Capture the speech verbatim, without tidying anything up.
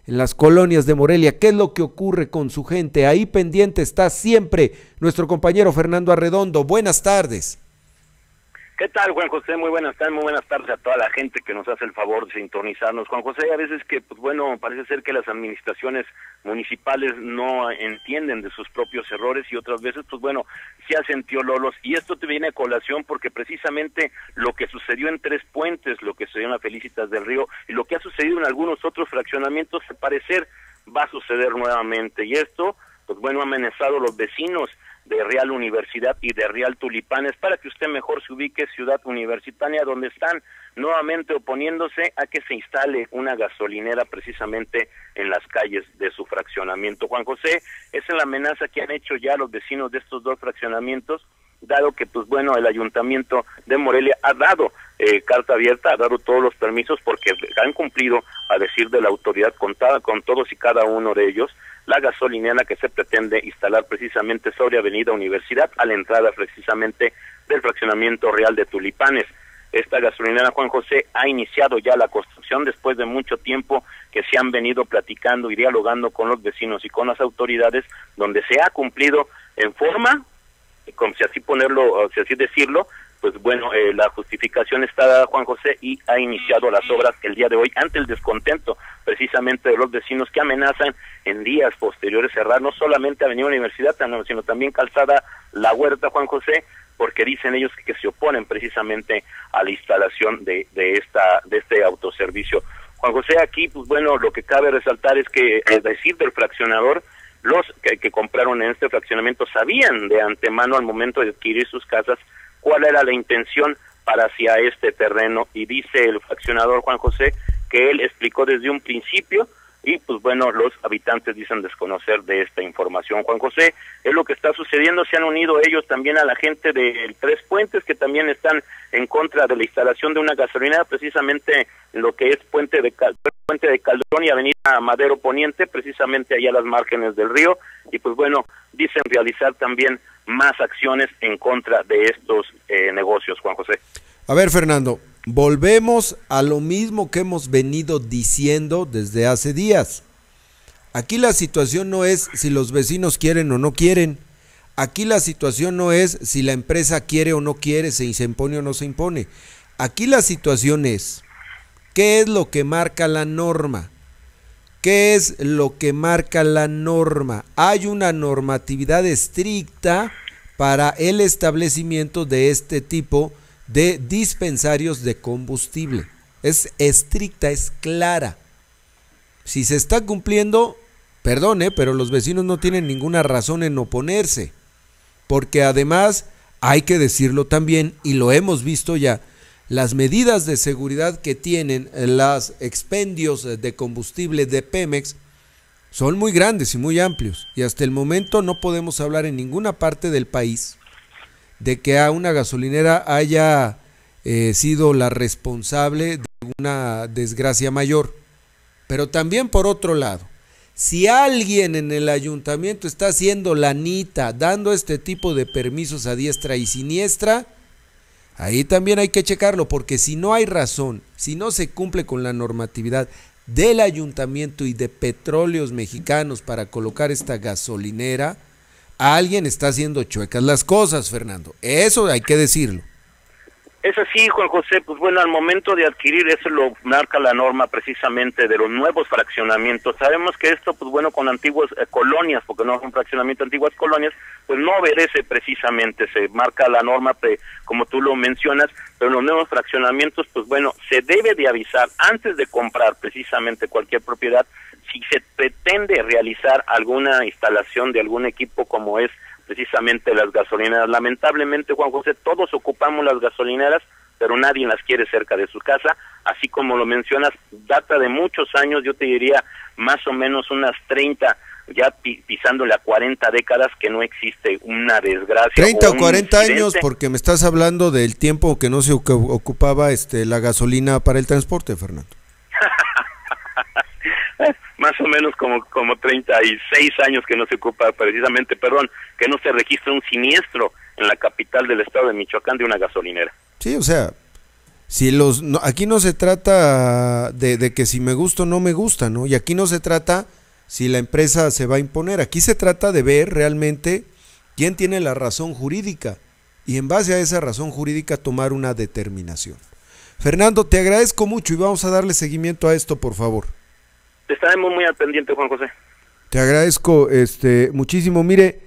en las colonias de Morelia. ¿Qué es lo que ocurre con su gente? Ahí pendiente está siempre nuestro compañero Fernando Arredondo. Buenas tardes. ¿Qué tal, Juan José? Muy buenas tardes, muy buenas tardes a toda la gente que nos hace el favor de sintonizarnos. Juan José, a veces que, pues bueno, parece ser que las administraciones municipales no entienden de sus propios errores y otras veces, pues bueno, se hacen tiololos. Y esto te viene a colación porque precisamente lo que sucedió en Tres Puentes, lo que sucedió en la Felicitas del Río y lo que ha sucedido en algunos otros fraccionamientos, al parecer va a suceder nuevamente. Y esto, pues bueno, ha amenazado a los vecinos de Real Universidad y de Real Tulipanes, para que usted mejor se ubique, Ciudad Universitaria, donde están nuevamente oponiéndose a que se instale una gasolinera precisamente en las calles de su fraccionamiento. Juan José, esa es la amenaza que han hecho ya los vecinos de estos dos fraccionamientos, dado que, pues bueno, el Ayuntamiento de Morelia ha dado eh, carta abierta, ha dado todos los permisos, porque han cumplido, a decir de la autoridad, contada con todos y cada uno de ellos, la gasolinera que se pretende instalar precisamente sobre Avenida Universidad, a la entrada precisamente del fraccionamiento Real de Tulipanes. Esta gasolinera, Juan José, ha iniciado ya la construcción después de mucho tiempo que se han venido platicando y dialogando con los vecinos y con las autoridades, donde se ha cumplido en forma, como si así ponerlo, si así decirlo, pues bueno, eh, la justificación está dada, Juan José, y ha iniciado las obras el día de hoy ante el descontento precisamente de los vecinos que amenazan en días posteriores cerrar no solamente Avenida Universidad, sino también Calzada La Huerta, Juan José, porque dicen ellos que, que se oponen precisamente a la instalación de, de esta de este autoservicio. Juan José, aquí, pues bueno, lo que cabe resaltar es que, es decir, del fraccionador, los que, que compraron en este fraccionamiento sabían de antemano al momento de adquirir sus casas cuál era la intención para hacia este terreno, y dice el fraccionador Juan José que él explicó desde un principio y pues bueno, los habitantes dicen desconocer de esta información. Juan José, es lo que está sucediendo, se han unido ellos también a la gente de Tres Puentes, que también están en contra de la instalación de una gasolinera, precisamente en lo que es Puente de Cal Puente de Calderón y Avenida Madero Poniente, precisamente allá a las márgenes del río, y pues bueno, dicen realizar también más acciones en contra de estos eh, negocios, Juan José. A ver, Fernando, volvemos a lo mismo que hemos venido diciendo desde hace días. Aquí la situación no es si los vecinos quieren o no quieren. Aquí la situación no es si la empresa quiere o no quiere, se impone o no se impone. Aquí la situación es, ¿qué es lo que marca la norma? ¿Qué es lo que marca la norma? Hay una normatividad estricta para el establecimiento de este tipo de dispensarios de combustible. Es estricta, es clara. Si se está cumpliendo, perdone, pero los vecinos no tienen ninguna razón en oponerse, porque además hay que decirlo también, y lo hemos visto ya, las medidas de seguridad que tienen los expendios de combustible de Pemex son muy grandes y muy amplios, y hasta el momento no podemos hablar en ninguna parte del país de que a una gasolinera haya eh, sido la responsable de una desgracia mayor. Pero también, por otro lado, si alguien en el ayuntamiento está haciendo lanita, dando este tipo de permisos a diestra y siniestra, ahí también hay que checarlo, porque si no hay razón, si no se cumple con la normatividad del ayuntamiento y de Petróleos Mexicanos para colocar esta gasolinera, alguien está haciendo chuecas las cosas, Fernando. Eso hay que decirlo. Es así, Juan José, pues bueno, al momento de adquirir, eso lo marca la norma precisamente de los nuevos fraccionamientos. Sabemos que esto, pues bueno, con antiguas eh, colonias, porque no es un fraccionamiento, antiguas colonias, pues no obedece precisamente, se marca la norma, pre, como tú lo mencionas, pero en los nuevos fraccionamientos, pues bueno, se debe de avisar antes de comprar precisamente cualquier propiedad, si se pretende realizar alguna instalación de algún equipo como es precisamente las gasolineras. Lamentablemente, Juan José, todos ocupamos las gasolineras, pero nadie las quiere cerca de su casa, así como lo mencionas, data de muchos años, yo te diría más o menos unas treinta, ya pi pisándole a cuarenta décadas, que no existe una desgracia. treinta o cuarenta años, porque me estás hablando del tiempo que no se ocupaba este la gasolina para el transporte, Fernando. Más o menos como, como treinta y seis años que no se ocupa precisamente, perdón, que no se registra un siniestro en la capital del estado de Michoacán de una gasolinera. Sí, o sea, Si los, no, aquí no se trata de, de que si me gusta o no me gusta, ¿no? Y aquí no se trata si la empresa se va a imponer, aquí se trata de ver realmente quién tiene la razón jurídica y en base a esa razón jurídica tomar una determinación. Fernando, te agradezco mucho y vamos a darle seguimiento a esto, por favor. Estaremos muy al pendiente, Juan José. Te agradezco este, muchísimo. Mire,